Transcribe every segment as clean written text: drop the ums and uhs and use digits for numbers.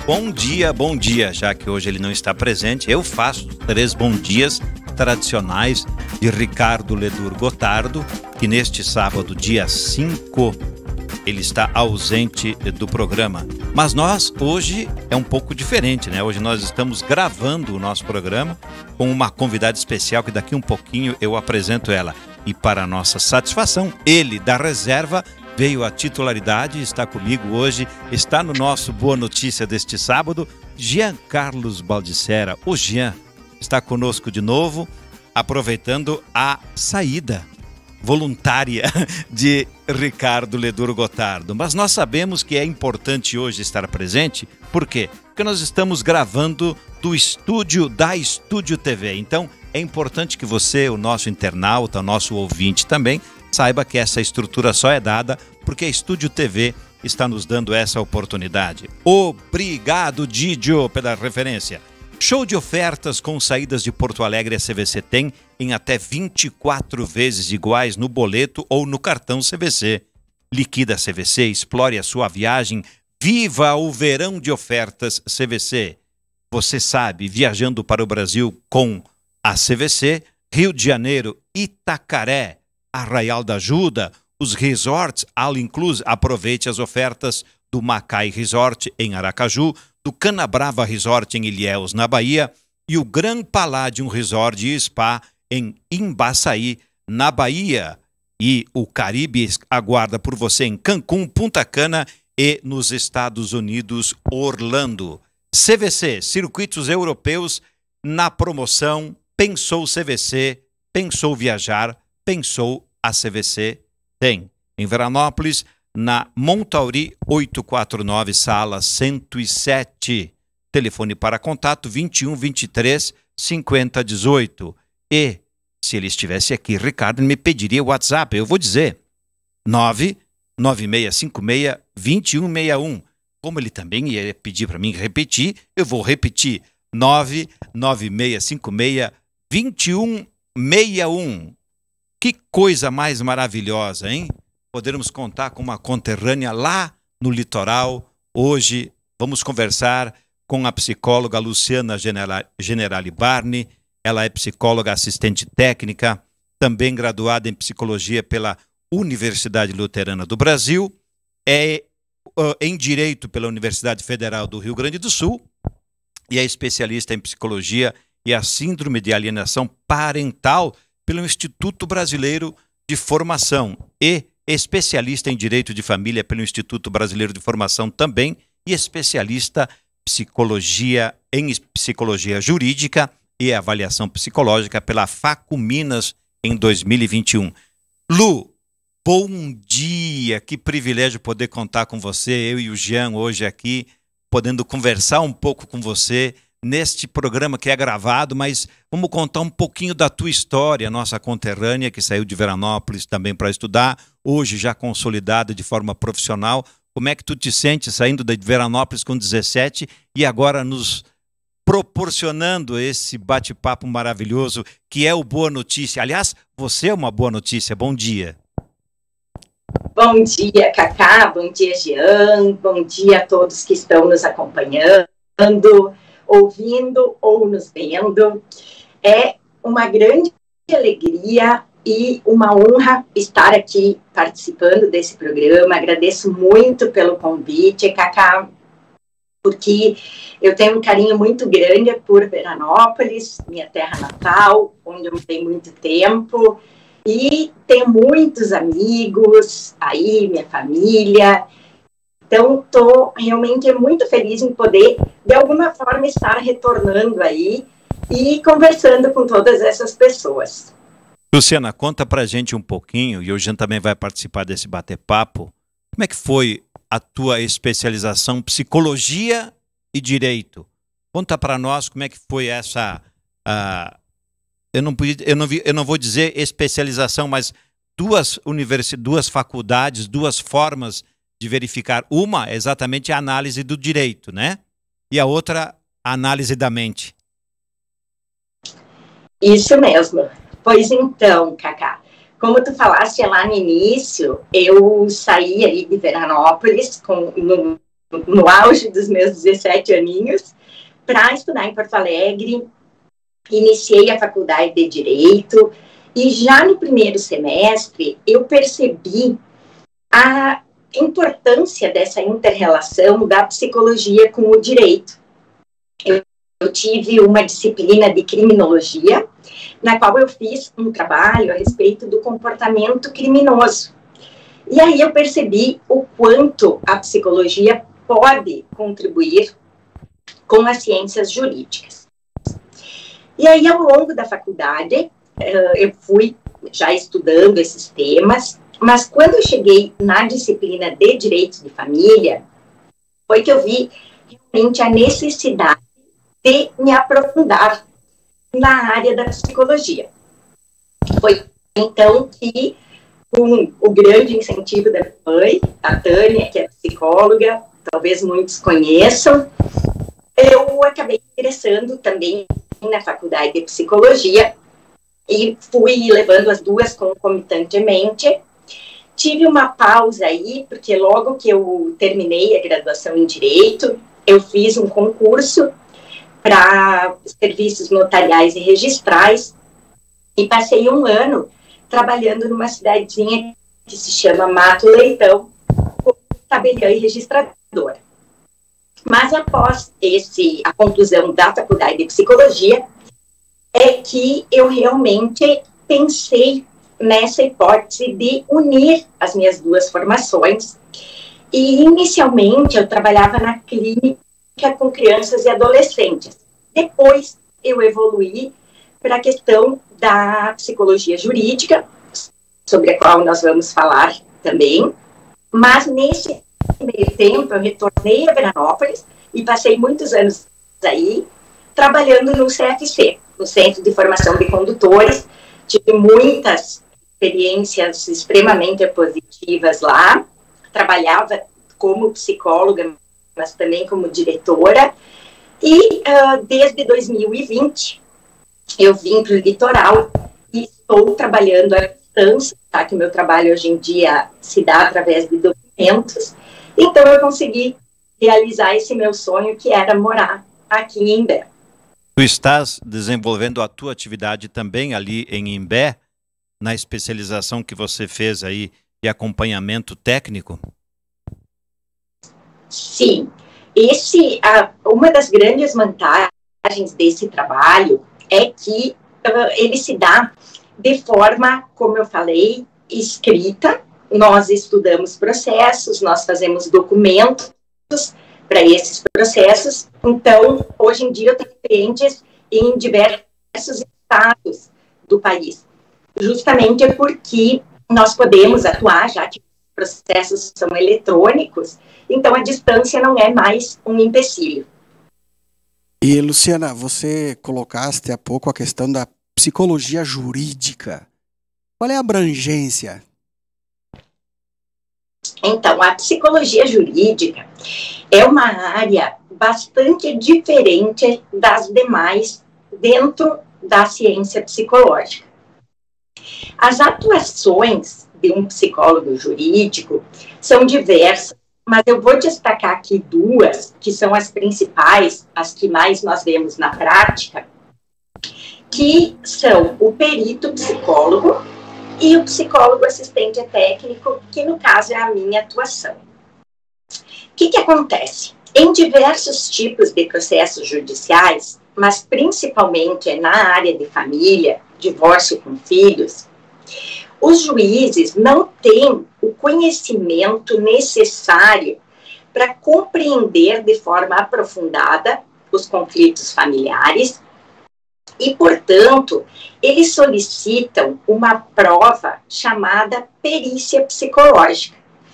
bom dia, já que hoje ele não está presente, eu faço 3 bom dias tradicionais de Ricardo Ledur Gotardo, que neste sábado, dia 5, ele está ausente do programa. Mas nós, hoje, é um pouco diferente, né? Hoje nós estamos gravando o nosso programa com uma convidada especial, que daqui um pouquinho eu apresento ela. E para nossa satisfação, ele, da reserva, veio à titularidade, está comigo hoje, está no nosso Boa Notícia deste sábado, Jean Carlos Baldissera. O Jean está conosco de novo, aproveitando a saída voluntária de Ricardo Ledur Gotardo. Mas nós sabemos que é importante hoje estar presente, por quê? Porque nós estamos gravando do estúdio da Estúdio TV. Então, é importante que você, o nosso internauta, o nosso ouvinte também, saiba que essa estrutura só é dada porque a Estúdio TV está nos dando essa oportunidade. Obrigado, Didio, pela referência. Show de ofertas com saídas de Porto Alegre a CVC tem em até 24 vezes iguais no boleto ou no cartão CVC. Liquida CVC, explore a sua viagem, viva o verão de ofertas CVC. Você sabe, viajando para o Brasil com a CVC, Rio de Janeiro, Itacaré, Arraial da Ajuda, os resorts all inclusive, aproveite as ofertas do Macai Resort em Aracaju, do Canabrava Resort em Ilhéus, na Bahia, e o Gran Palladium Resort e Spa em Imbaçaí, na Bahia. E o Caribe aguarda por você em Cancún, Punta Cana e nos Estados Unidos, Orlando. CVC, Circuitos Europeus, na promoção. Pensou CVC, pensou viajar, pensou a CVC tem. Em Veranópolis, na Montauri 849, sala 107. Telefone para contato 21 23 50 18. E, se ele estivesse aqui, Ricardo me pediria o WhatsApp. Eu vou dizer 99656 2161. Como ele também ia pedir para mim repetir, eu vou repetir 99656 2161. Que coisa mais maravilhosa, hein? Podermos contar com uma conterrânea lá no litoral. Hoje vamos conversar com a psicóloga Luciana Generali Barni. Ela é psicóloga assistente técnica, também graduada em psicologia pela Universidade Luterana do Brasil, é em Direito pela Universidade Federal do Rio Grande do Sul e é especialista em psicologia e a síndrome de alienação parental pelo Instituto Brasileiro de Formação e especialista em Direito de Família pelo Instituto Brasileiro de Formação também e especialista em Psicologia Jurídica e Avaliação Psicológica pela Facuminas em 2021. Lu, bom dia! Que privilégio poder contar com você, eu e o Jean hoje aqui, podendo conversar um pouco com você neste programa que é gravado, mas vamos contar um pouquinho da tua história, nossa conterrânea que saiu de Veranópolis também para estudar, hoje já consolidada de forma profissional. Como é que tu te sente saindo de Veranópolis com 17 e agora nos proporcionando esse bate-papo maravilhoso que é o Boa Notícia? Aliás, você é uma boa notícia. Bom dia. Bom dia, Cacá. Bom dia, Jean. Bom dia a todos que estão nos acompanhando, ouvindo ou nos vendo. É uma grande alegria e uma honra estar aqui participando desse programa. Agradeço muito pelo convite, Cacá, porque eu tenho um carinho muito grande por Veranópolis, minha terra natal, onde eu morei muito tempo, e tenho muitos amigos aí, minha família. Então, estou realmente muito feliz em poder, de alguma forma, estar retornando aí e conversando com todas essas pessoas. Luciana, conta pra gente um pouquinho, e o Jean também vai participar desse bate-papo, como é que foi a tua especialização Psicologia e Direito? Conta para nós como é que foi essa, eu não vou dizer especialização, mas duas faculdades, duas formas de verificar. Uma é exatamente a análise do direito, né? E a outra, a análise da mente. Isso mesmo. Pois então, Cacá, como tu falaste lá no início, eu saí ali de Veranópolis no no auge dos meus 17 aninhos, para estudar em Porto Alegre. Iniciei a faculdade de Direito e já no primeiro semestre eu percebi a importância dessa inter-relação da psicologia com o direito. Eu tive uma disciplina de criminologia, na qual eu fiz um trabalho a respeito do comportamento criminoso. E aí eu percebi o quanto a psicologia pode contribuir com as ciências jurídicas. E aí, ao longo da faculdade, eu fui já estudando esses temas, mas quando eu cheguei na disciplina de Direito de Família, foi que eu vi realmente a necessidade de me aprofundar na área da psicologia. Foi então que, com o grande incentivo da minha mãe, a Tânia, que é psicóloga, talvez muitos conheçam, eu acabei ingressando também na faculdade de psicologia e fui levando as duas concomitantemente. Tive uma pausa aí, porque logo que eu terminei a graduação em Direito, eu fiz um concurso para serviços notariais e registrais e passei um ano trabalhando numa cidadezinha que se chama Mato Leitão, como tabeliã e registradora. Mas após a conclusão da faculdade de psicologia, é que eu realmente pensei nessa hipótese de unir as minhas duas formações. E inicialmente eu trabalhava na clínica com crianças e adolescentes. Depois eu evoluí para a questão da psicologia jurídica, sobre a qual nós vamos falar também. Mas nesse meio tempo, eu retornei a Veranópolis e passei muitos anos aí trabalhando no CFC, no Centro de Formação de Condutores. Tive muitas experiências extremamente positivas lá. Trabalhava como psicóloga, mas também como diretora. E desde 2020, eu vim para o litoral e estou trabalhando à distância, tá? Que o meu trabalho hoje em dia se dá através de documentos. Então, eu consegui realizar esse meu sonho, que era morar aqui em Imbé. Tu estás desenvolvendo a tua atividade também ali em Imbé, na especialização que você fez aí de acompanhamento técnico? Sim. Uma das grandes vantagens desse trabalho é que ele se dá de forma, como eu falei, escrita. Nós estudamos processos, nós fazemos documentos para esses processos. Então, hoje em dia, eu tenho clientes em diversos estados do país, justamente porque nós podemos atuar, já que os processos são eletrônicos, então a distância não é mais um empecilho. E, Luciana, você colocaste há pouco a questão da psicologia jurídica. Qual é a abrangência? Então, a psicologia jurídica é uma área bastante diferente das demais dentro da ciência psicológica. As atuações de um psicólogo jurídico são diversas, mas eu vou destacar aqui duas, que são as principais, as que mais nós vemos na prática, que são o perito psicólogo e o psicólogo assistente técnico, que no caso é a minha atuação. O que acontece? Em diversos tipos de processos judiciais, mas principalmente na área de família, divórcio com filhos, os juízes não têm o conhecimento necessário para compreender de forma aprofundada os conflitos familiares e, portanto, eles solicitam uma prova chamada perícia psicológica.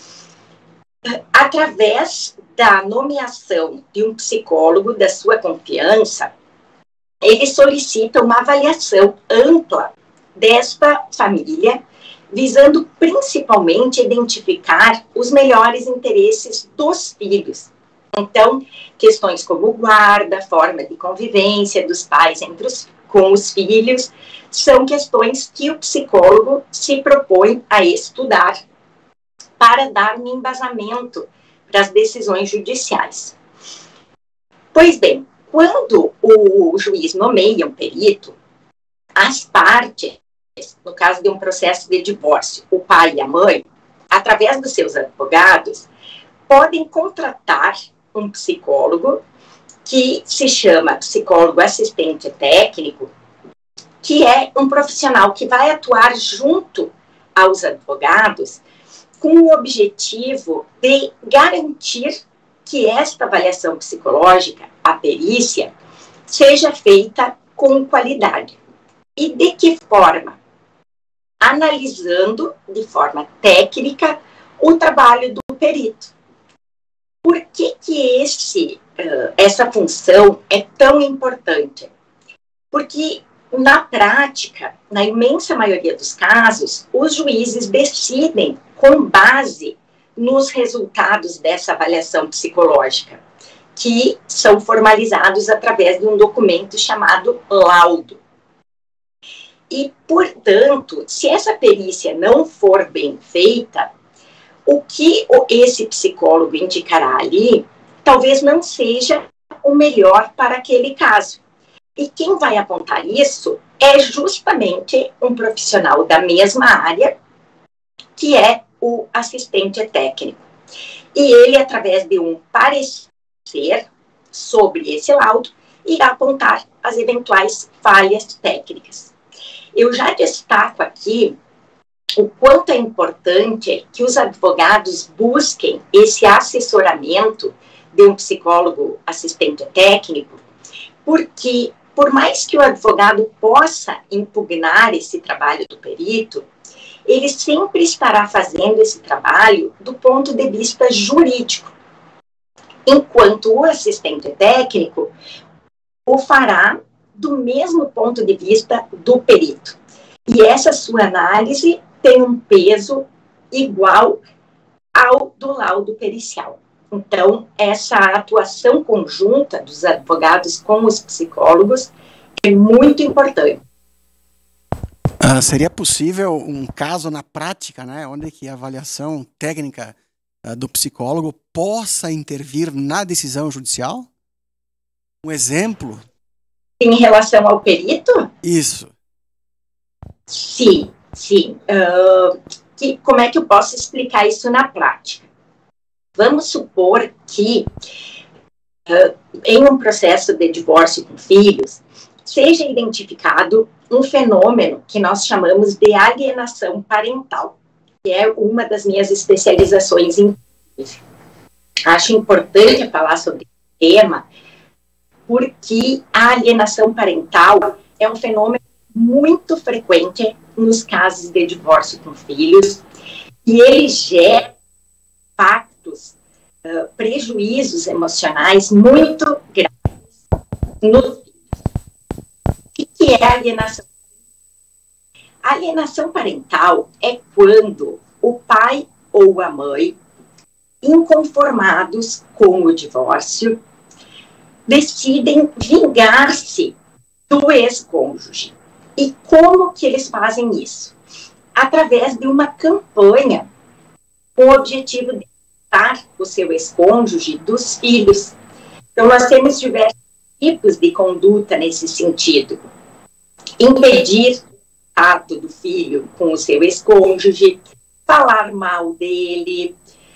Através da nomeação de um psicólogo da sua confiança, eles solicitam uma avaliação ampla desta família, visando principalmente identificar os melhores interesses dos filhos. Então, questões como guarda, forma de convivência dos pais com os filhos, são questões que o psicólogo se propõe a estudar para dar um embasamento para as decisões judiciais. Pois bem, quando o juiz nomeia um perito, as partes, no caso de um processo de divórcio, o pai e a mãe, através dos seus advogados, podem contratar um psicólogo que se chama psicólogo assistente técnico, que é um profissional que vai atuar junto aos advogados com o objetivo de garantir que esta avaliação psicológica, a perícia, seja feita com qualidade. E de que forma? Analisando de forma técnica o trabalho do perito. Por que essa função é tão importante? Porque, na prática, na imensa maioria dos casos, os juízes decidem com base nos resultados dessa avaliação psicológica, que são formalizados através de um documento chamado laudo. E, portanto, se essa perícia não for bem feita, o que esse psicólogo indicará ali, talvez não seja o melhor para aquele caso. E quem vai apontar isso é justamente um profissional da mesma área, que é o assistente técnico. E ele, através de um parecer sobre esse laudo, irá apontar as eventuais falhas técnicas. Eu já destaco aqui o quanto é importante que os advogados busquem esse assessoramento de um psicólogo assistente técnico, porque, por mais que o advogado possa impugnar esse trabalho do perito, ele sempre estará fazendo esse trabalho do ponto de vista jurídico, enquanto o assistente técnico o fará do mesmo ponto de vista do perito. E essa sua análise tem um peso igual ao do laudo pericial. Então, essa atuação conjunta dos advogados com os psicólogos é muito importante. Seria possível um caso na prática, né, onde que a avaliação técnica do psicólogo possa intervir na decisão judicial? Um exemplo? Em relação ao perito? Isso. Sim. Como é que eu posso explicar isso na prática? Vamos supor que em um processo de divórcio com filhos, seja identificado um fenômeno que nós chamamos de alienação parental, que é uma das minhas especializações em. Acho importante falar sobre esse tema, porque a alienação parental é um fenômeno muito frequente nos casos de divórcio com filhos, e ele gera impactos, prejuízos emocionais muito graves nos filhos. O que é alienação? A alienação parental é quando o pai ou a mãe, inconformados com o divórcio, decidem vingar-se do ex-cônjuge. E como que eles fazem isso? Através de uma campanha com o objetivo de afastar o seu ex-cônjuge dos filhos. Então, nós temos diversos tipos de conduta nesse sentido. Impedir o contato do filho com o seu ex-cônjuge, falar mal dele,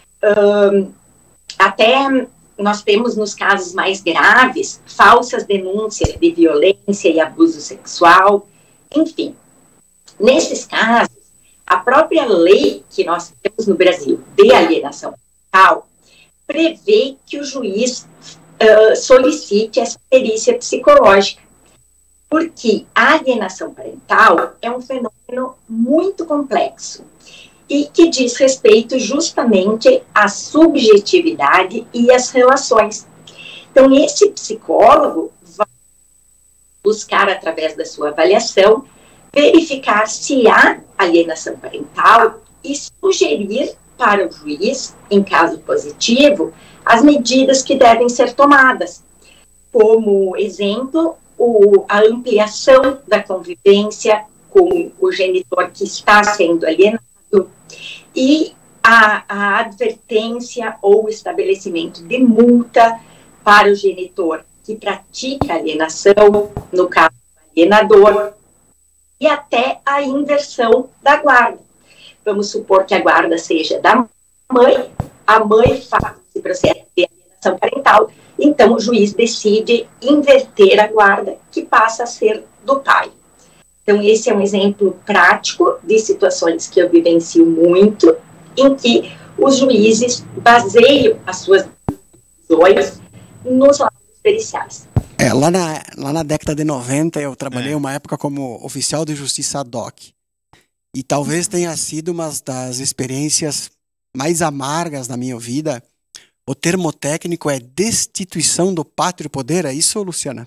até nós temos, nos casos mais graves, falsas denúncias de violência e abuso sexual, enfim. Nesses casos, a própria lei que nós temos no Brasil de alienação parental prevê que o juiz solicite essa perícia psicológica, porque a alienação parental é um fenômeno muito complexo e que diz respeito justamente à subjetividade e às relações. Então, esse psicólogo vai buscar, através da sua avaliação, verificar se há alienação parental e sugerir para o juiz, em caso positivo, as medidas que devem ser tomadas. Como exemplo, a ampliação da convivência com o genitor que está sendo alienado e a advertência ou estabelecimento de multa para o genitor que pratica alienação, no caso do alienador, e até a inversão da guarda. Vamos supor que a guarda seja da mãe, a mãe faz esse processo de alienação parental, então o juiz decide inverter a guarda, que passa a ser do pai. Então esse é um exemplo prático de situações que eu vivencio muito, em que os juízes baseiam as suas decisões nos laudos periciais. Lá na década de 90 eu trabalhei uma época como oficial de justiça ad hoc. E talvez tenha sido uma das experiências mais amargas da minha vida. O termo técnico é destituição do pátrio poder, é isso, Luciana?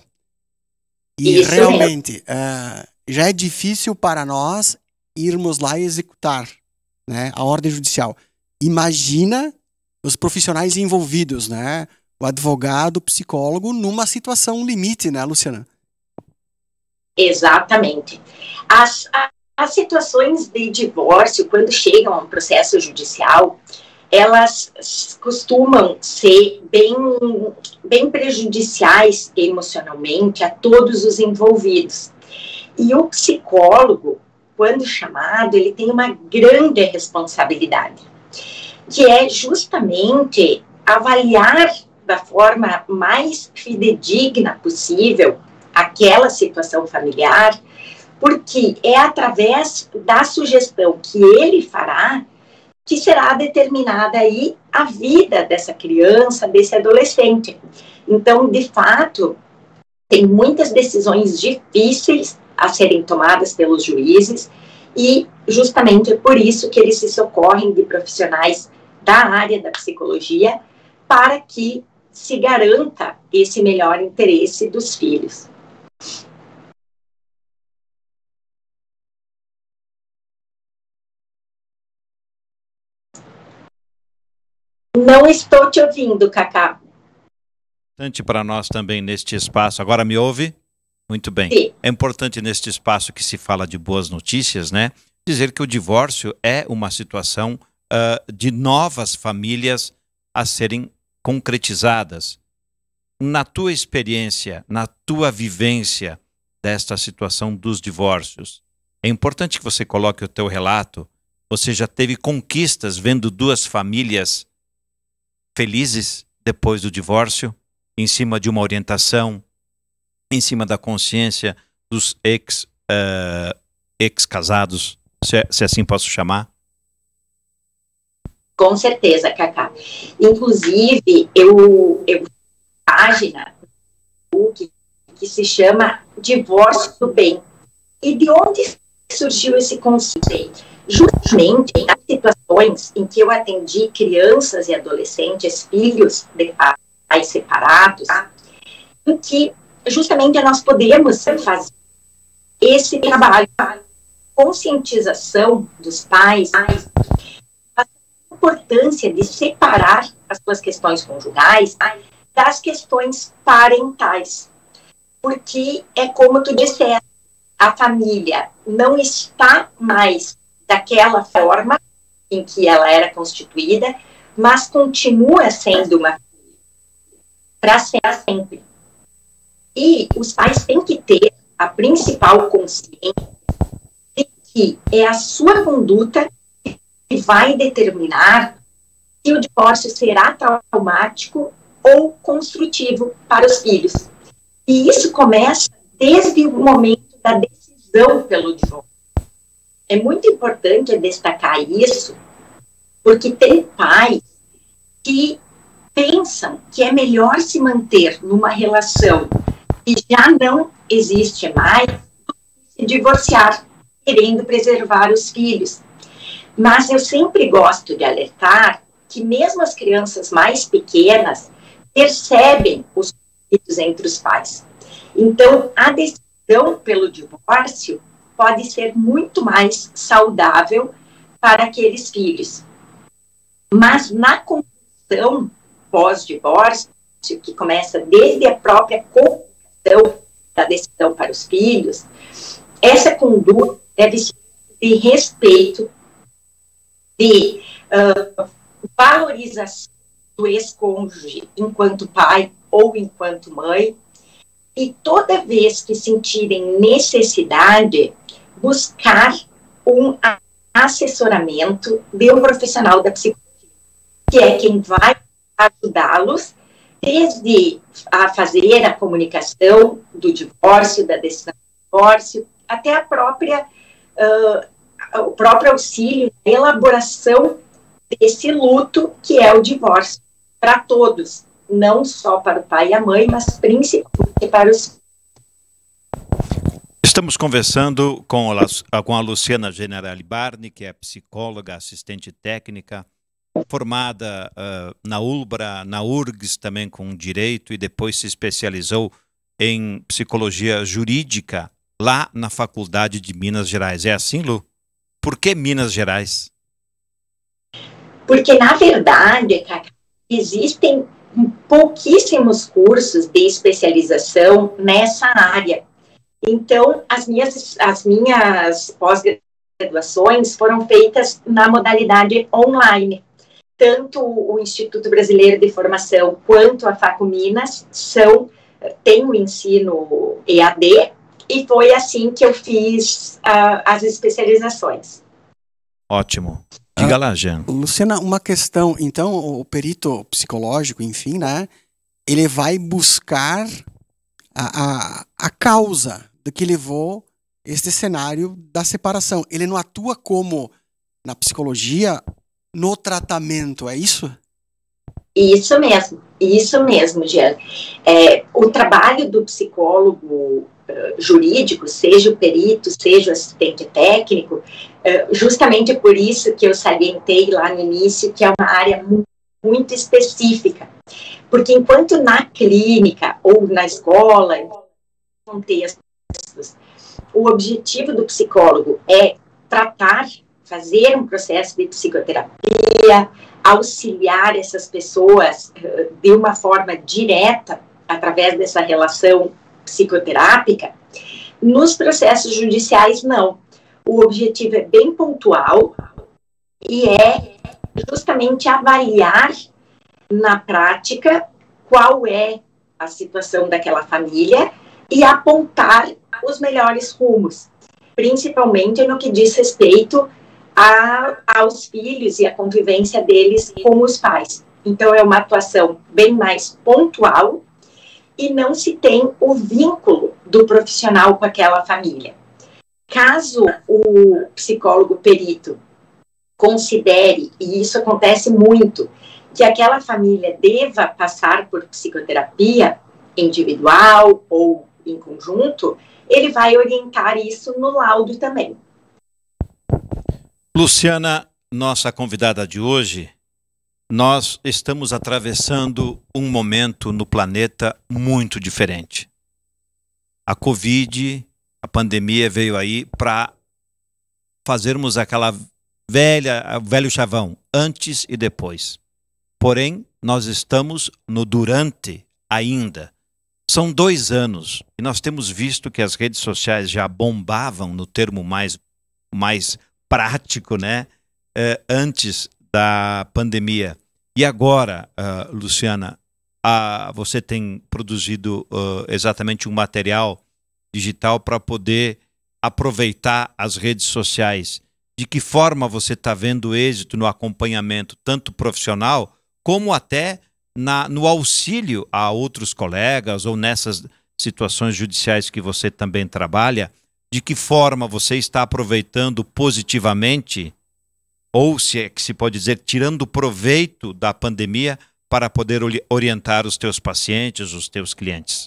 E isso realmente, já é difícil para nós irmos lá e executar, né, a ordem judicial. Imagina os profissionais envolvidos, né? O advogado, o psicólogo, numa situação limite, né, Luciana? Exatamente. As situações de divórcio, quando chegam a um processo judicial, elas costumam ser bem prejudiciais emocionalmente a todos os envolvidos. E o psicólogo, quando chamado, ele tem uma grande responsabilidade, que é justamente avaliar da forma mais fidedigna possível aquela situação familiar, porque é através da sugestão que ele fará que será determinada aí a vida dessa criança, desse adolescente. Então, de fato, tem muitas decisões difíceis a serem tomadas pelos juízes e justamente é por isso que eles se socorrem de profissionais da área da psicologia para que se garanta esse melhor interesse dos filhos. Não estou te ouvindo, Cacá. Importante para nós também neste espaço. Agora me ouve? Muito bem. Sim. É importante neste espaço que se fala de boas notícias, né? Dizer que o divórcio é uma situação de novas famílias a serem concretizadas. Na tua experiência, na tua vivência desta situação dos divórcios, é importante que você coloque o teu relato. Você já teve conquistas vendo duas famílias felizes depois do divórcio, em cima de uma orientação, em cima da consciência dos ex-casados, se assim posso chamar? Com certeza, Cacá. Inclusive, eu página que se chama Divórcio do Bem. E de onde surgiu esse conceito? Justamente nas situações em que eu atendi crianças e adolescentes, filhos de pais separados, em que justamente nós podemos fazer esse trabalho, conscientização dos pais, a importância de separar as suas questões conjugais das questões parentais. Porque é como tu disseste, a família não está mais daquela forma em que ela era constituída, mas continua sendo uma família para sempre. E os pais têm que ter a principal consciência de que é a sua conduta que vai determinar se o divórcio será traumático ou construtivo para os filhos. E isso começa desde o momento da decisão pelo divórcio. É muito importante destacar isso, porque tem pais que pensam que é melhor se manter numa relação que já não existe mais do que se divorciar, querendo preservar os filhos. Mas eu sempre gosto de alertar que mesmo as crianças mais pequenas percebem os conflitos entre os pais. Então, a decisão pelo divórcio pode ser muito mais saudável para aqueles filhos. Mas na condução pós-divórcio, que começa desde a própria comunicação da decisão para os filhos, essa conduta deve ser de respeito, de valorização do ex-cônjuge enquanto pai ou enquanto mãe, e toda vez que sentirem necessidade, buscar um assessoramento de um profissional da psicologia, que é quem vai ajudá-los desde a fazer a comunicação do divórcio, da decisão do divórcio, até o próprio auxílio na elaboração desse luto que é o divórcio, para todos, não só para o pai e a mãe, mas principalmente para os. Estamos conversando com a Luciana Generali Barni, que é psicóloga, assistente técnica, formada na ULBRA, na URGS também com direito, e depois se especializou em psicologia jurídica lá na Faculdade de Minas Gerais. É assim, Lu? Por que Minas Gerais? Porque, na verdade, Cacá, existem pouquíssimos cursos de especialização nessa área. Então, as minhas pós-graduações foram feitas na modalidade online. Tanto o Instituto Brasileiro de Formação quanto a Facu Minas têm o ensino EAD, e foi assim que eu fiz as especializações. Ótimo. Diga lá, Jean. Luciana, uma questão. Então, o perito psicológico, enfim, né? Ele vai buscar a causa do que levou este cenário da separação. Ele não atua como, na psicologia, no tratamento, é isso? Isso mesmo, Jean. O trabalho do psicólogo jurídico, seja o perito, seja o assistente técnico, justamente por isso que eu salientei lá no início, que é uma área muito específica. Porque enquanto na clínica ou na escola, em contextos, o objetivo do psicólogo é tratar, fazer um processo de psicoterapia, auxiliar essas pessoas de uma forma direta, através dessa relação psicoterápica, nos processos judiciais, não. O objetivo é bem pontual e é justamente avaliar na prática qual é a situação daquela família e apontar os melhores rumos, principalmente no que diz respeito aos filhos e a convivência deles com os pais. Então, é uma atuação bem mais pontual e não se tem o vínculo do profissional com aquela família. Caso o psicólogo perito considere, e isso acontece muito, que aquela família deva passar por psicoterapia individual ou em conjunto, ele vai orientar isso no laudo também. Luciana, nossa convidada de hoje, nós estamos atravessando um momento no planeta muito diferente. A Covid, a pandemia veio aí para fazermos aquela velho chavão, antes e depois. Porém, nós estamos no durante ainda. São 2 anos e nós temos visto que as redes sociais já bombavam, no termo mais prático, né? Antes da pandemia. E agora, Luciana, você tem produzido exatamente um material digital para poder aproveitar as redes sociais. De que forma você está vendo êxito no acompanhamento, tanto profissional, como até no auxílio a outros colegas ou nessas situações judiciais que você também trabalha? De que forma você está aproveitando positivamente, ou se é que se pode dizer, tirando proveito da pandemia para poder orientar os teus pacientes, os teus clientes?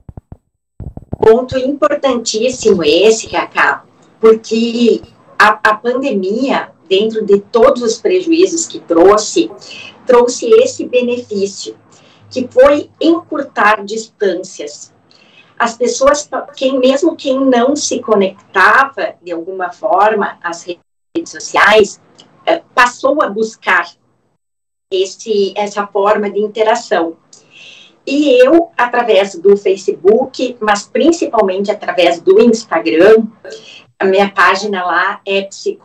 Ponto importantíssimo esse, Cacá, porque a pandemia, dentro de todos os prejuízos que trouxe esse benefício, que foi encurtar distâncias. As pessoas, mesmo quem não se conectava de alguma forma às redes sociais, passou a buscar essa forma de interação. E eu, através do Facebook, mas principalmente através do Instagram, a minha página lá é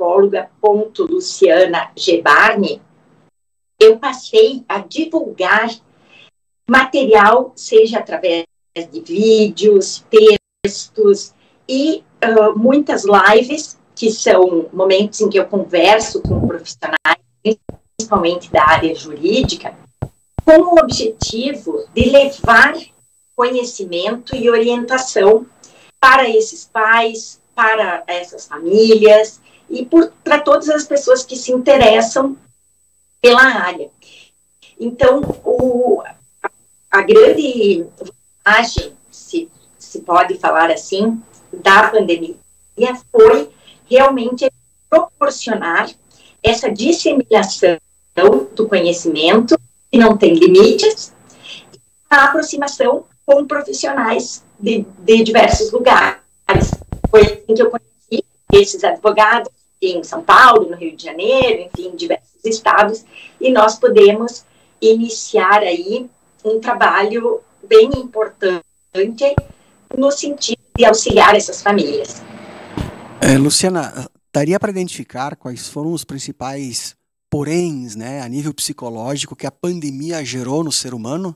psicóloga.lucianagebarni, eu passei a divulgar material, seja através de vídeos, textos e muitas lives, que são momentos em que eu converso com profissionais, principalmente da área jurídica, com o objetivo de levar conhecimento e orientação para esses pais, para essas famílias e para todas as pessoas que se interessam pela área. Então, a grande vantagem, se pode falar assim, da pandemia foi realmente proporcionar essa disseminação do conhecimento, que não tem limites, a aproximação com profissionais de diversos lugares. Foi assim que eu conheci esses advogados em São Paulo, no Rio de Janeiro, enfim, em diversos estados, e nós podemos iniciar aí um trabalho bem importante no sentido de auxiliar essas famílias. Luciana, daria para identificar quais foram os principais poréns, né, a nível psicológico, que a pandemia gerou no ser humano?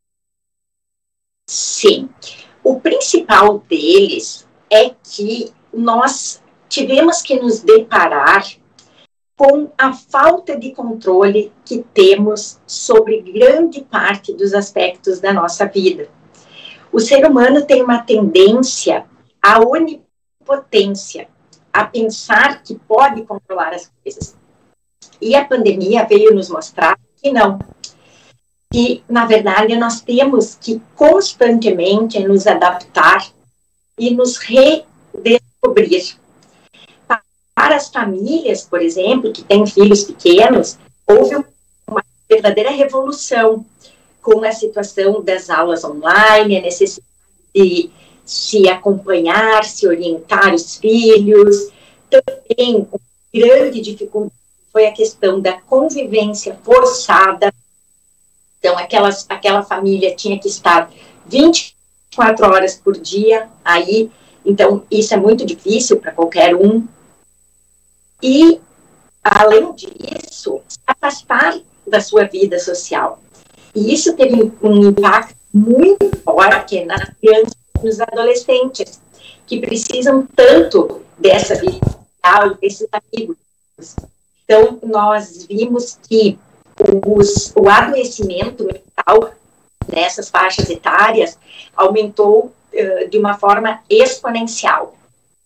Sim. O principal deles é que nós tivemos que nos deparar com a falta de controle que temos sobre grande parte dos aspectos da nossa vida. O ser humano tem uma tendência à onipotência, a pensar que pode controlar as coisas. E a pandemia veio nos mostrar que não. Que, na verdade, nós temos que constantemente nos adaptar e nos redescobrir. Para as famílias, por exemplo, que têm filhos pequenos, houve uma verdadeira revolução com a situação das aulas online, a necessidade de se acompanhar, se orientar os filhos. Também, uma grande dificuldade foi a questão da convivência forçada. Então, aquela família tinha que estar 24 horas por dia aí. Então, isso é muito difícil para qualquer um. E, além disso, se afastar da sua vida social. E isso teve um impacto muito forte nas crianças e nos adolescentes, que precisam tanto dessa vida social, desses amigos. Então, nós vimos que o adoecimento mental nessas faixas etárias aumentou de uma forma exponencial.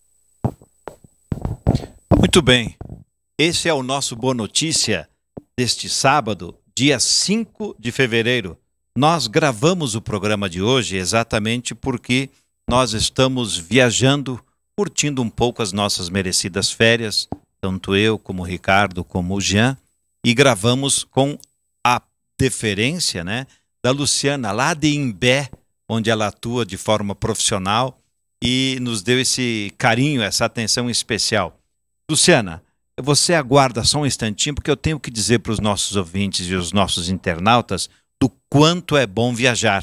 Muito bem. Esse é o nosso Boa Notícia deste sábado, dia 5 de fevereiro. Nós gravamos o programa de hoje exatamente porque nós estamos viajando, curtindo um pouco as nossas merecidas férias, tanto eu como o Ricardo, como o Jean, e gravamos com a deferência, né, da Luciana, lá de Imbé, onde ela atua de forma profissional e nos deu esse carinho, essa atenção especial. Luciana, você aguarda só um instantinho, porque eu tenho que dizer para os nossos ouvintes e os nossos internautas do quanto é bom viajar.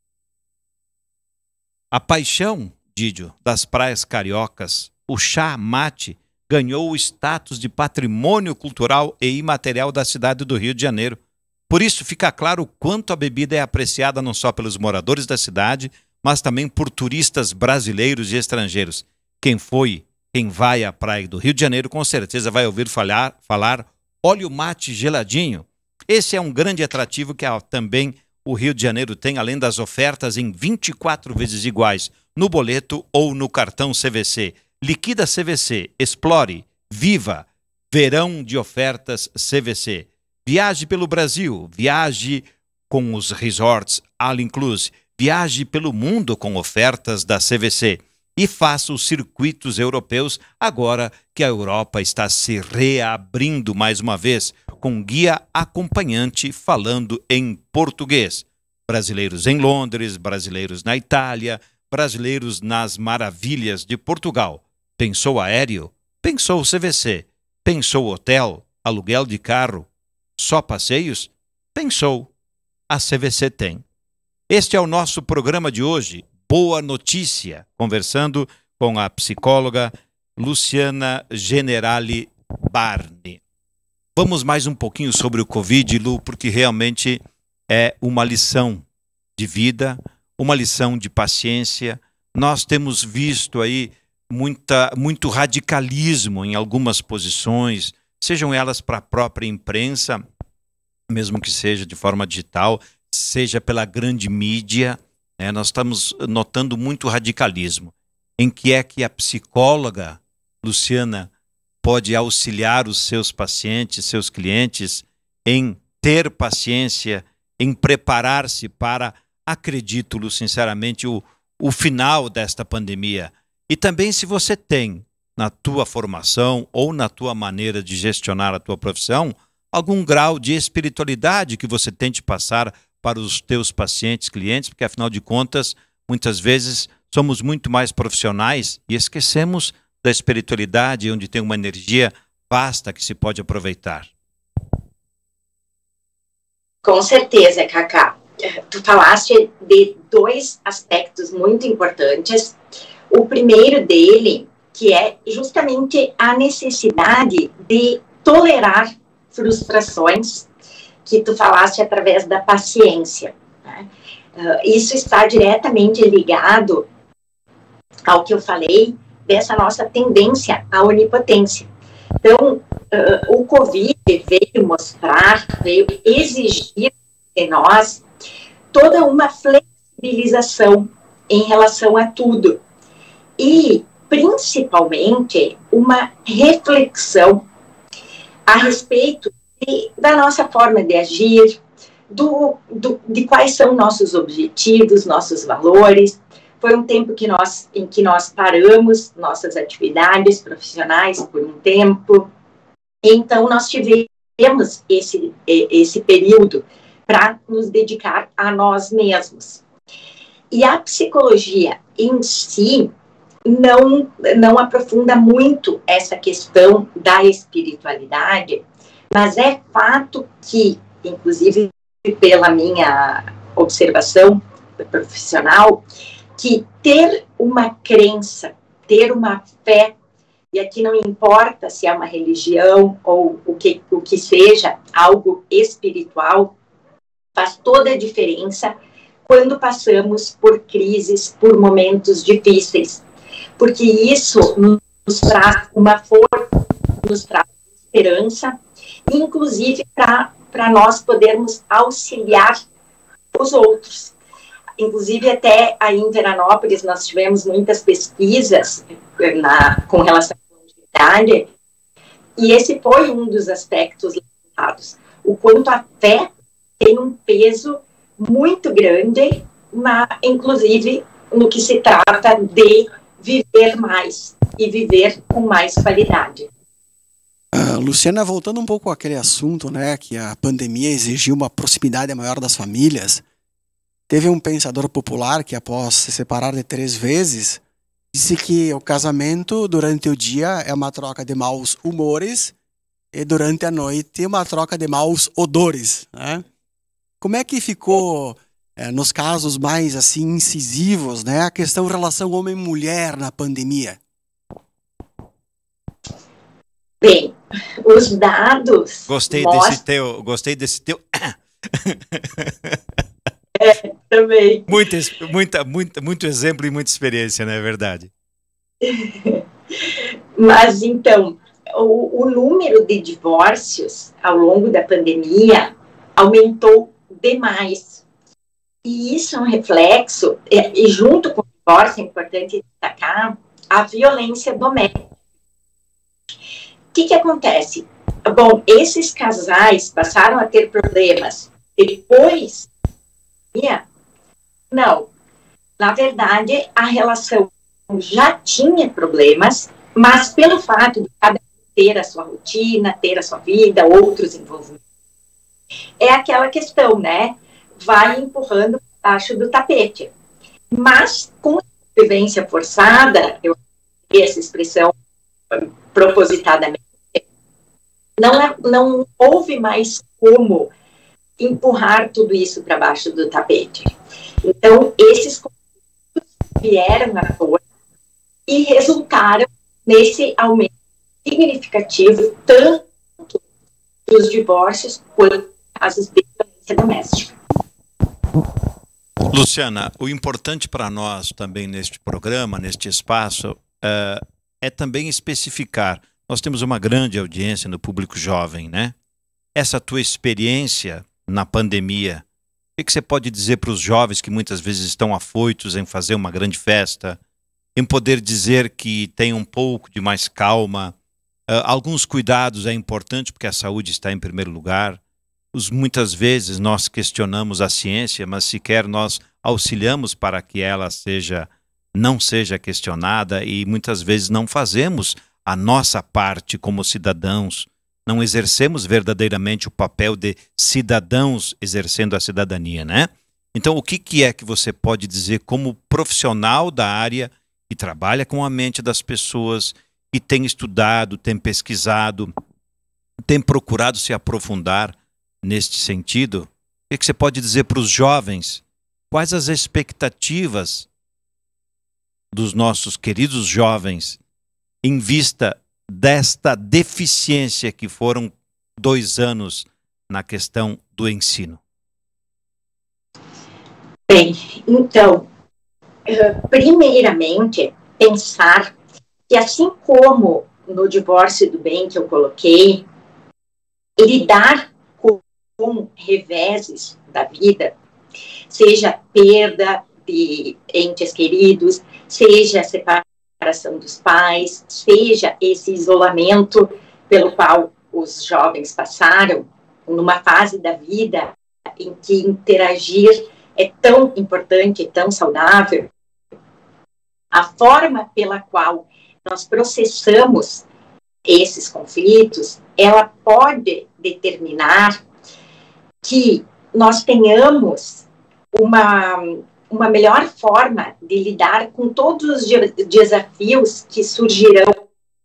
A paixão, Didio, das praias cariocas, o chá mate, ganhou o status de patrimônio cultural e imaterial da cidade do Rio de Janeiro. Por isso fica claro o quanto a bebida é apreciada não só pelos moradores da cidade, mas também por turistas brasileiros e estrangeiros. Quem vai à praia do Rio de Janeiro com certeza vai ouvir falar óleo mate geladinho. Esse é um grande atrativo que também o Rio de Janeiro tem, além das ofertas em 24 vezes iguais no boleto ou no cartão CVC. Liquida CVC, explore, viva, verão de ofertas CVC. Viaje pelo Brasil, viaje com os resorts all inclusive, viaje pelo mundo com ofertas da CVC. E faça os circuitos europeus agora que a Europa está se reabrindo mais uma vez, com guia acompanhante falando em português. Brasileiros em Londres, brasileiros na Itália, brasileiros nas maravilhas de Portugal. Pensou aéreo? Pensou CVC. Pensou hotel? Aluguel de carro? Só passeios? Pensou. A CVC tem. Este é o nosso programa de hoje. Boa Notícia, conversando com a psicóloga Luciana Generali Barni. Vamos mais um pouquinho sobre o Covid, Lu, porque realmente é uma lição de vida, uma lição de paciência. Nós temos visto aí muito radicalismo em algumas posições, sejam elas para a própria imprensa, mesmo que seja de forma digital, seja pela grande mídia, né? Nós estamos notando muito radicalismo. Em que é que a psicóloga, Luciana, pode auxiliar os seus pacientes, seus clientes, em ter paciência, em preparar-se para, acredito, sinceramente, o final desta pandemia. E também se você tem, na tua formação ou na tua maneira de gestionar a tua profissão, algum grau de espiritualidade que você tente passar para os teus pacientes, clientes, porque afinal de contas, muitas vezes somos muito mais profissionais e esquecemos da espiritualidade, onde tem uma energia vasta que se pode aproveitar. Com certeza, Cacá. Tu falaste de dois aspectos muito importantes. O primeiro dele, que é justamente a necessidade de tolerar frustrações, que tu falaste através da paciência, né? Isso está diretamente ligado ao que eu falei dessa nossa tendência à onipotência. Então, o Covid veio mostrar, veio exigir de nós toda uma flexibilização em relação a tudo. E, principalmente, uma reflexão a respeito da nossa forma de agir, de quais são nossos objetivos, nossos valores. Foi um tempo em que nós paramos nossas atividades profissionais por um tempo. Então, nós tivemos esse período para nos dedicar a nós mesmos. E a psicologia em si não aprofunda muito essa questão da espiritualidade, mas é fato que, inclusive pela minha observação profissional, que ter uma crença, ter uma fé, e aqui não importa se é uma religião ou o que seja, algo espiritual, faz toda a diferença quando passamos por crises, por momentos difíceis, porque isso nos traz uma força, nos traz esperança, inclusive para nós podermos auxiliar os outros. Inclusive, até aí em Veranópolis, nós tivemos muitas pesquisas com relação à longevidade, e esse foi um dos aspectos levantados. O quanto a fé tem um peso muito grande, inclusive no que se trata de viver mais e viver com mais qualidade. Luciana, voltando um pouco àquele assunto, né, que a pandemia exigiu uma proximidade maior das famílias, teve um pensador popular que, após se separar de 3 vezes, disse que o casamento durante o dia é uma troca de maus humores e durante a noite uma troca de maus odores, né? Como é que ficou, nos casos mais assim incisivos, né, a questão relação homem-mulher na pandemia? Bem, os dados Gostei desse teu. Também. Muito exemplo e muita experiência, não é verdade? Mas, então, o número de divórcios ao longo da pandemia aumentou demais. E isso é um reflexo, e junto com o divórcio, é importante destacar, a violência doméstica. O que acontece? Bom, esses casais passaram a ter problemas depois. Não. Na verdade, a relação já tinha problemas, mas pelo fato de cada um ter a sua rotina, ter a sua vida, outros envolvimentos, é aquela questão, né? Vai empurrando abaixo do tapete. Mas, com a vivência forçada, eu usei essa expressão propositadamente, não houve mais como empurrar tudo isso para baixo do tapete. Então, esses conflitos vieram à tona e resultaram nesse aumento significativo, tanto dos divórcios quanto casos de violência doméstica. Luciana, o importante para nós também neste programa, neste espaço, é também especificar. Nós temos uma grande audiência no público jovem, né? Essa tua experiência na pandemia, o que você pode dizer para os jovens que muitas vezes estão afoitos em fazer uma grande festa, em poder dizer que tem um pouco de mais calma? Alguns cuidados é importante porque a saúde está em primeiro lugar. Muitas vezes nós questionamos a ciência, mas sequer nós auxiliamos para que ela não seja questionada, e muitas vezes não fazemos a nossa parte como cidadãos, não exercemos verdadeiramente o papel de cidadãos exercendo a cidadania, né? Então, o que é que você pode dizer como profissional da área que trabalha com a mente das pessoas, que tem estudado, tem pesquisado, tem procurado se aprofundar neste sentido? O que você pode dizer para os jovens? Quais as expectativas dos nossos queridos jovens em vista desta deficiência que foram 2 anos na questão do ensino? Bem, então, primeiramente, pensar que assim como no divórcio do bem que eu coloquei, lidar com reveses da vida, seja perda de entes queridos, seja a separação dos pais, seja esse isolamento pelo qual os jovens passaram, numa fase da vida em que interagir é tão importante e tão saudável, a forma pela qual nós processamos esses conflitos, ela pode determinar que nós tenhamos uma melhor forma de lidar com todos os desafios que surgirão,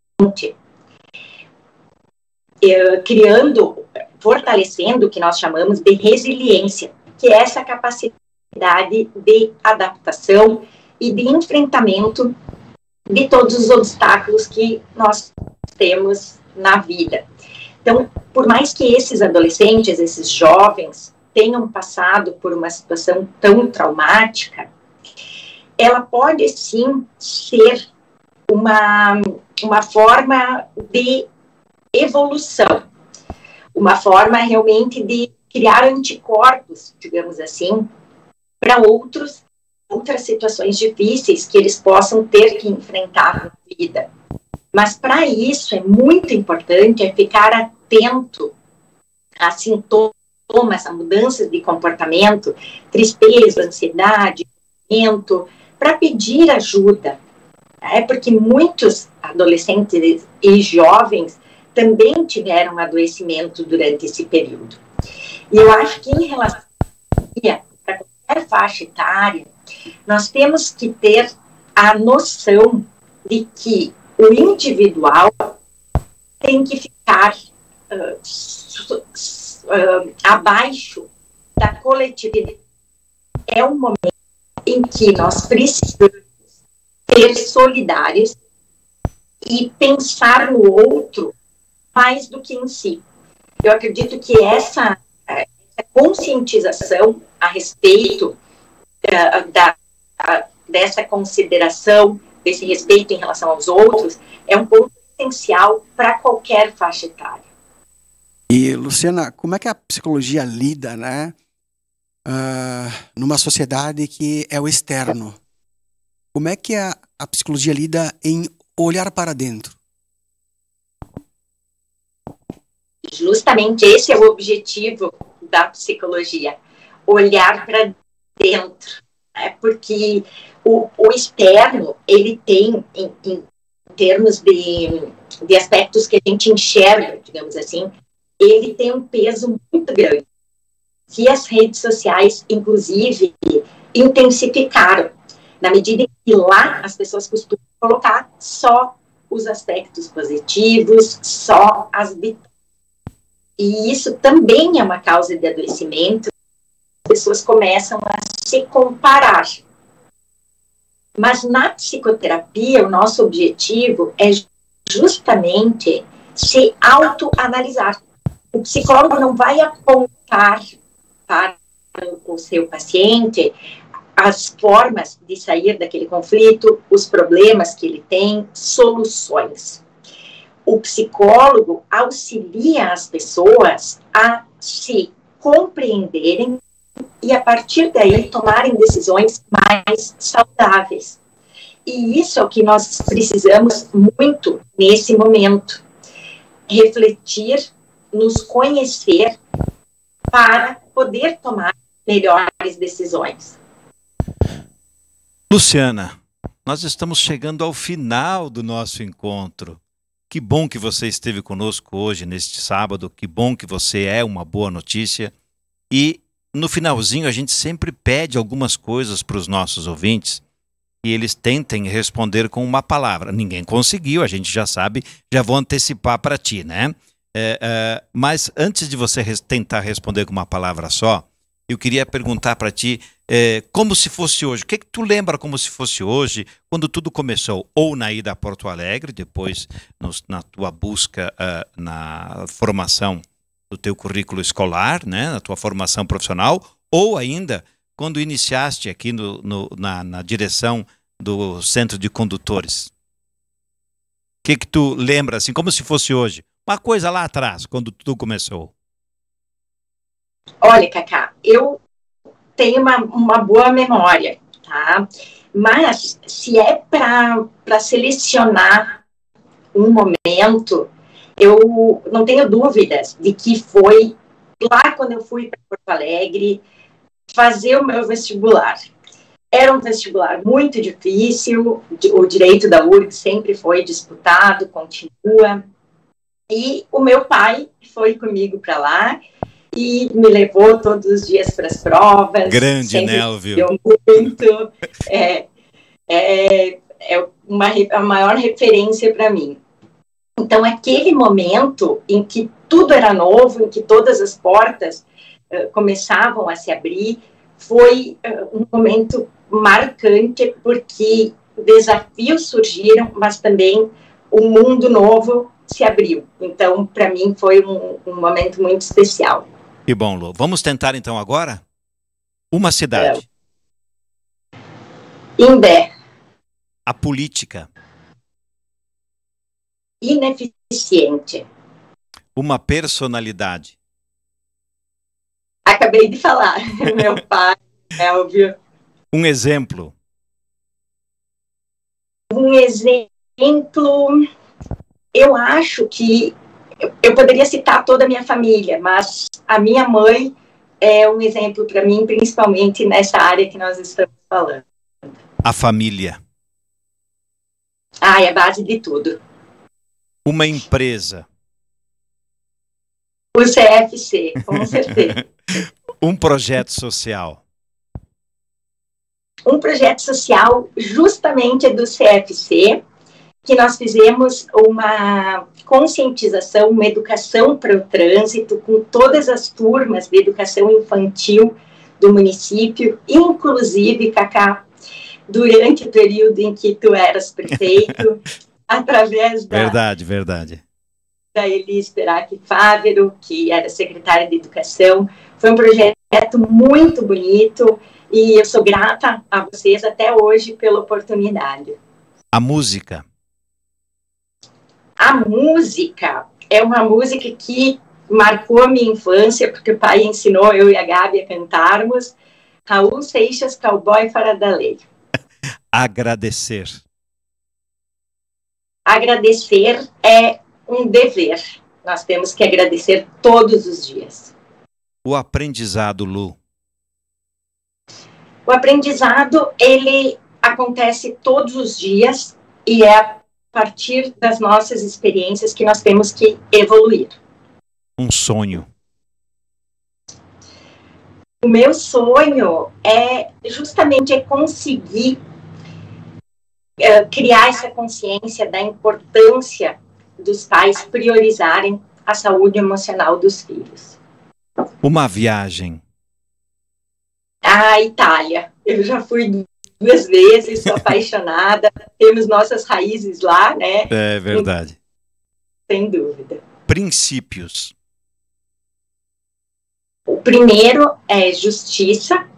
fortalecendo o que nós chamamos de resiliência, que é essa capacidade de adaptação e de enfrentamento de todos os obstáculos que nós temos na vida. Então, por mais que esses adolescentes, esses jovens, tenham passado por uma situação tão traumática, ela pode sim ser uma forma de evolução, uma forma realmente de criar anticorpos, digamos assim, para outras situações difíceis que eles possam ter que enfrentar na vida. Mas para isso é muito importante ficar atento a sintomas, a mudanças de comportamento, tristeza, ansiedade, para pedir ajuda. Porque muitos adolescentes e jovens também tiveram adoecimento durante esse período. E eu acho que em relação para qualquer faixa etária, nós temos que ter a noção de que o individual tem que ficar abaixo da coletividade. É um momento em que nós precisamos ser solidários e pensar no outro mais do que em si. Eu acredito que essa conscientização a respeito dessa consideração, desse respeito em relação aos outros, é um ponto essencial para qualquer faixa etária. E, Luciana, como é que a psicologia lida, né, numa sociedade que é o externo? Como é que a psicologia lida em olhar para dentro? Justamente esse é o objetivo da psicologia, olhar para dentro, né? Porque o externo, ele tem, em termos de aspectos que a gente enxerga, digamos assim, ele tem um peso muito grande, que as redes sociais, inclusive, intensificaram, na medida em que lá as pessoas costumam colocar só os aspectos positivos, só as vitórias. E isso também é uma causa de adoecimento. As pessoas começam a se comparar. Mas na psicoterapia, o nosso objetivo é justamente se autoanalisar. O psicólogo não vai apontar para o seu paciente as formas de sair daquele conflito, os problemas que ele tem, soluções. O psicólogo auxilia as pessoas a se compreenderem e, a partir daí, tomarem decisões mais saudáveis. E isso é o que nós precisamos muito nesse momento. Refletir, nos conhecer para poder tomar melhores decisões. Luciana, nós estamos chegando ao final do nosso encontro. Que bom que você esteve conosco hoje, neste sábado. Que bom que você é uma boa notícia. E no finalzinho a gente sempre pede algumas coisas para os nossos ouvintes e eles tentem responder com uma palavra. Ninguém conseguiu, a gente já sabe, já vou antecipar para ti, né? Mas antes de você tentar responder com uma palavra só, eu queria perguntar para ti, como se fosse hoje. O que tu lembra como se fosse hoje, quando tudo começou? Ou na ida a Porto Alegre, depois na tua busca na formação do teu currículo escolar, né, na tua formação profissional, ou ainda quando iniciaste aqui na direção do Centro de Condutores. O que tu lembra, assim, como se fosse hoje? Uma coisa lá atrás, quando tudo começou. Olha, Cacá, eu tenho uma boa memória, tá? Mas se é para selecionar um momento, eu não tenho dúvidas de que foi lá quando eu fui para Porto Alegre fazer o meu vestibular. Era um vestibular muito difícil, o direito da URGS sempre foi disputado, continua. E o meu pai foi comigo para lá e me levou todos os dias para as provas. Grande Nélvio. Muito. É a maior referência para mim. Então, aquele momento em que tudo era novo, em que todas as portas começavam a se abrir, foi um momento marcante, porque desafios surgiram, mas também um mundo novo se abriu. Então, para mim, foi um momento muito especial. Que bom, Lu. Vamos tentar, então, agora? Uma cidade. Imbé. A política. Ineficiente. Uma personalidade. Acabei de falar. Meu pai, Nélvio. Um exemplo. Um exemplo, eu acho que eu poderia citar toda a minha família, mas a minha mãe é um exemplo para mim, principalmente nessa área que nós estamos falando. A família. É a base de tudo. Uma empresa. O CFC, com certeza. Um projeto social. Um projeto social justamente do CFC, que nós fizemos uma conscientização, uma educação para o trânsito, com todas as turmas de educação infantil do município, inclusive, Cacá, durante o período em que tu eras prefeito, através Verdade. da Elis Perac Fávero, que era secretária de Educação. Foi um projeto muito bonito e eu sou grata a vocês até hoje pela oportunidade. A música. A música é uma música que marcou a minha infância, porque o pai ensinou eu e a Gabi a cantarmos. Raul Seixas, Cowboy Fora da Lei. Agradecer. Agradecer é um dever. Nós temos que agradecer todos os dias. O aprendizado, Lu. O aprendizado, ele acontece todos os dias e é a partir das nossas experiências que nós temos que evoluir. Um sonho. O meu sonho é justamente conseguir criar essa consciência da importância dos pais priorizarem a saúde emocional dos filhos. Uma viagem. A Itália. Eu já fui 2 vezes, sou apaixonada, temos nossas raízes lá, né? É verdade. Sem dúvida. Princípios. O primeiro é justiça,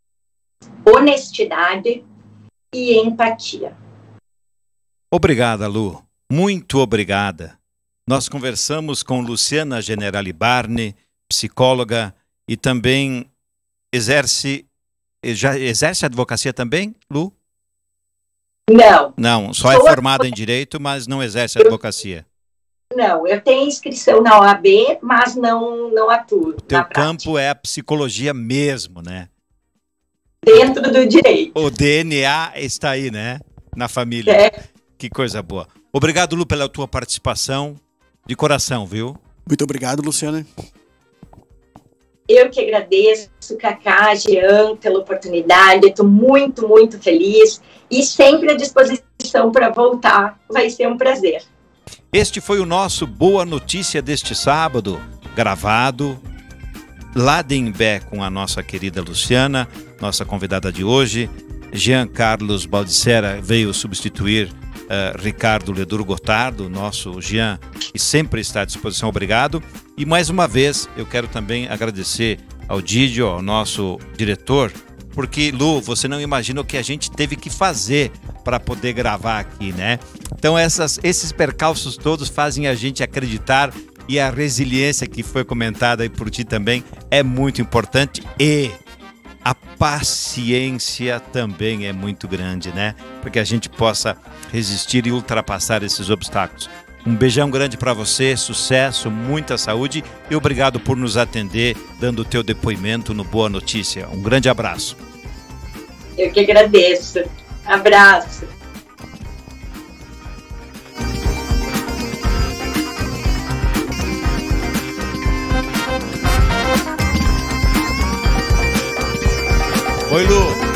honestidade e empatia. Obrigada, Lu. Muito obrigada. Nós conversamos com Luciana Generali Barney, psicóloga, e também exerce advocacia também, Lu? Não. Não, só é formada em Direito, mas não exerce advocacia. Não, eu tenho inscrição na OAB, mas não atuo. O teu campo é a psicologia mesmo, né? Dentro do direito. O DNA está aí, né? Na família. É. Que coisa boa. Obrigado, Lu, pela tua participação. De coração, viu? Muito obrigado, Luciana. Eu que agradeço, Cacá, Jean, pela oportunidade. Estou muito, muito feliz e sempre à disposição para voltar. Vai ser um prazer. Este foi o nosso Boa Notícia deste sábado, gravado lá de Imbé com a nossa querida Luciana, nossa convidada de hoje. Jean Carlos Baldissera veio substituir Ricardo Ledur Gotardo, nosso Jean, que sempre está à disposição. Obrigado. E mais uma vez eu quero também agradecer ao Didio, ao nosso diretor, porque, Lu, você não imagina o que a gente teve que fazer para poder gravar aqui, né? Então esses percalços todos fazem a gente acreditar, e a resiliência que foi comentada aí por ti também é muito importante, e a paciência também é muito grande, né? Para que a gente possa resistir e ultrapassar esses obstáculos. Um beijão grande para você, sucesso, muita saúde e obrigado por nos atender, dando o teu depoimento no Boa Notícia. Um grande abraço. Eu que agradeço. Abraço. Oi, Lu.